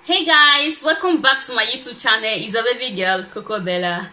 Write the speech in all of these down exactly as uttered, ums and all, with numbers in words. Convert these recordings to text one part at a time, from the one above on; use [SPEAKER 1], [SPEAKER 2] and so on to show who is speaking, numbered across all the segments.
[SPEAKER 1] Hey guys, welcome back to my YouTube channel. It's your baby girl, Coco Bella.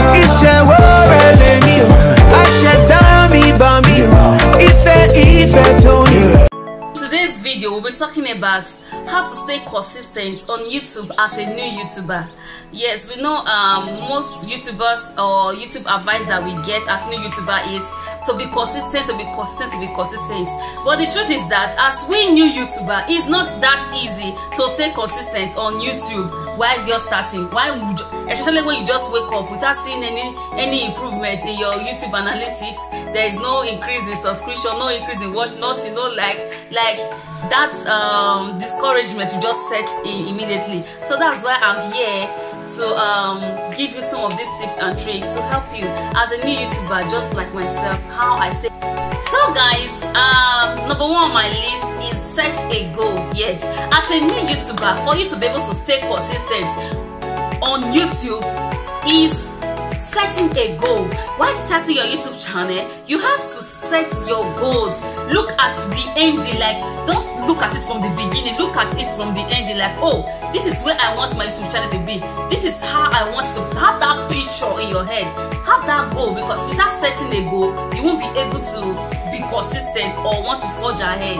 [SPEAKER 1] Today's video, we'll be talking about how to stay consistent on YouTube as a new YouTuber. Yes, we know um, most YouTubers or YouTube advice that we get as new YouTuber is to be consistent, to be consistent, to be consistent. But the truth is that as we new YouTuber, it's not that easy to stay consistent on YouTube while you're starting. Why would you, especially when you just wake up without seeing any any improvement in your YouTube analytics? There is no increase in subscription, no increase in watch, nothing, no like like that um, discouragement you just set in immediately. So that's why I'm here to um, give you some of these tips and tricks to help you as a new YouTuber, just like myself, how I stay. So guys, um, number one on my list is set a goal. Yes, as a new YouTuber, for you to be able to stay consistent on YouTube is setting a goal. While starting your YouTube channel, you have to set your goals. Look at the ending, like don't look at it from the beginning, look at it from the ending, like, oh, this is where I want my YouTube channel to be, this is how I want to have that picture in your head. Have that goal, because without setting a goal, you won't be able to be consistent or want to forge ahead.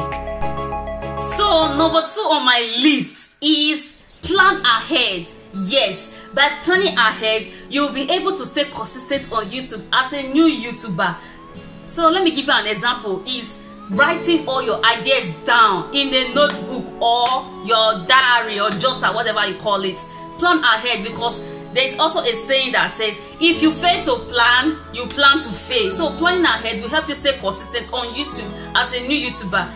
[SPEAKER 1] So number two on my list is plan ahead. Yes, by planning ahead, you'll be able to stay consistent on YouTube as a new YouTuber. So let me give you an example. Is writing all your ideas down in a notebook or your diary or jotter, whatever you call it. Plan ahead, because there's also a saying that says if you fail to plan, you plan to fail. So planning ahead will help you stay consistent on YouTube as a new YouTuber.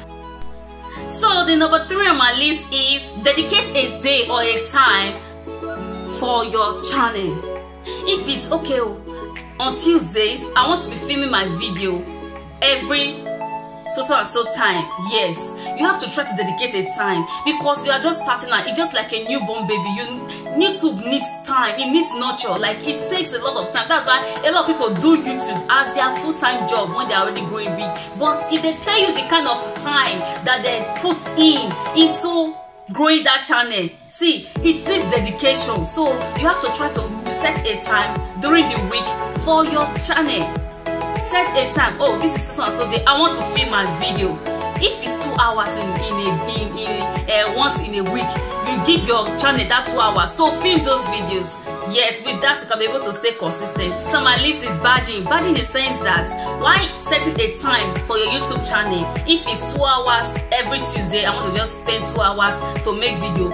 [SPEAKER 1] So the number three on my list is dedicate a day or a time for your channel. If it's okay, on Tuesdays I want to be filming my video every so so and so time. Yes, you have to try to dedicate a time, because you are just starting out. It's just like a newborn baby. You YouTube needs time, it needs nurture, like it takes a lot of time. That's why a lot of people do YouTube as their full-time job when they're already growing big. But if they tell you the kind of time that they put in into growing that channel, see, it needs dedication. So you have to try to set a time during the week for your channel. Set a time. Oh, this is so and so day, I want to film my video. If it's two hours in in a in, in uh, once in a week, you give your channel that two hours to film those videos. Yes, with that you can be able to stay consistent. So my list is badging. Badging is saying that why setting a time for your YouTube channel. If it's two hours every Tuesday, I want to just spend two hours to make video.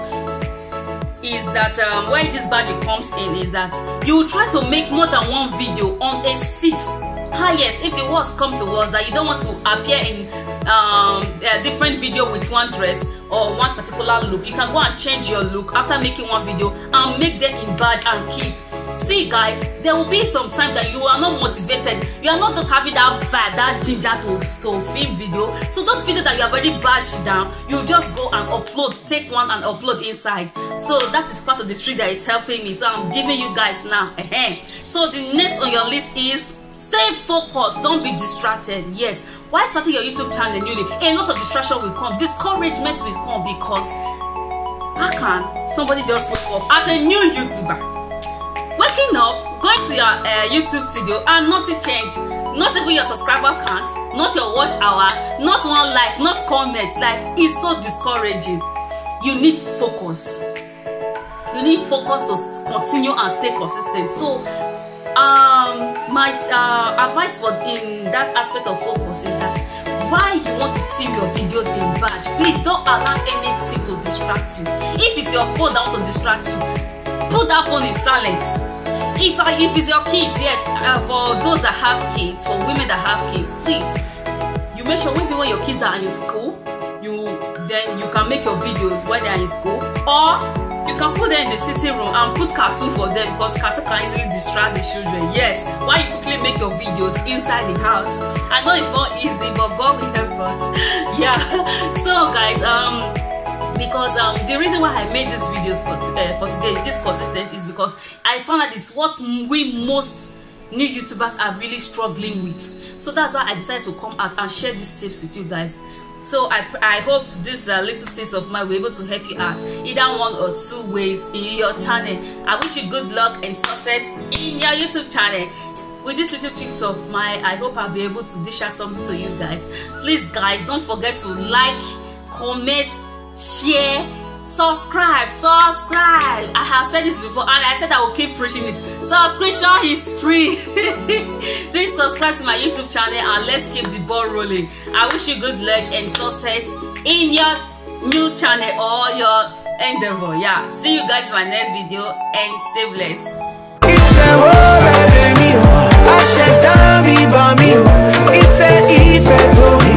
[SPEAKER 1] Is that um, where this badging comes in is that you will try to make more than one video on a seat. Ah yes, if the worst come to worst that you don't want to appear in um, a different video with one dress or one particular look, you can go and change your look after making one video and make them in badge and keep. See guys, there will be some time that you are not motivated, you are not just having that vibe, that ginger to, to film video. So those videos that you have already badged down, you just go and upload, take one and upload inside. So that is part of the trick that is helping me. So I'm giving you guys now. So the next on your list is stay focused, don't be distracted. Yes, while starting your YouTube channel newly, a lot of distraction will come, discouragement will come, because how can somebody just wake up as a new YouTuber? Waking up, going to your uh, YouTube studio and nothing change, not even your subscriber count, not your watch hour, not one like, not comment, like it's so discouraging. You need focus. You need focus to continue and stay consistent. So um my uh, advice for in that aspect of focus is that while you want to film your videos in batch, please don't allow anything to distract you. If it's your phone that wants to distract you, put that phone in silent. If uh, if it's your kids, yes, uh, for those that have kids, for women that have kids, please, you make sure maybe when your kids are in school, you then you can make your videos when they are in school, or you can put them in the sitting room and put cartoon for them, because cartoon can easily distract the children. Yes, while you quickly make your videos inside the house. I know it's not easy, but God will help us. Yeah. So guys, um because um the reason why I made these videos for uh, for today, this consistent, is because I found that it's what we most new YouTubers are really struggling with. So that's why I decided to come out and share these tips with you guys. So I, I hope these uh, little tips of mine were able to help you out, either one or two ways in your channel. I wish you good luck and success in your YouTube channel. With these little tips of mine, I hope I'll be able to dish out something to you guys. Please guys, don't forget to like, comment, share, subscribe, subscribe. I have said this before and I said I will keep preaching it. Subscription is free. Please subscribe to my YouTube channel and let's keep the ball rolling. I wish you good luck and success in your new channel or your endeavor. Yeah, see you guys in my next video and stay blessed.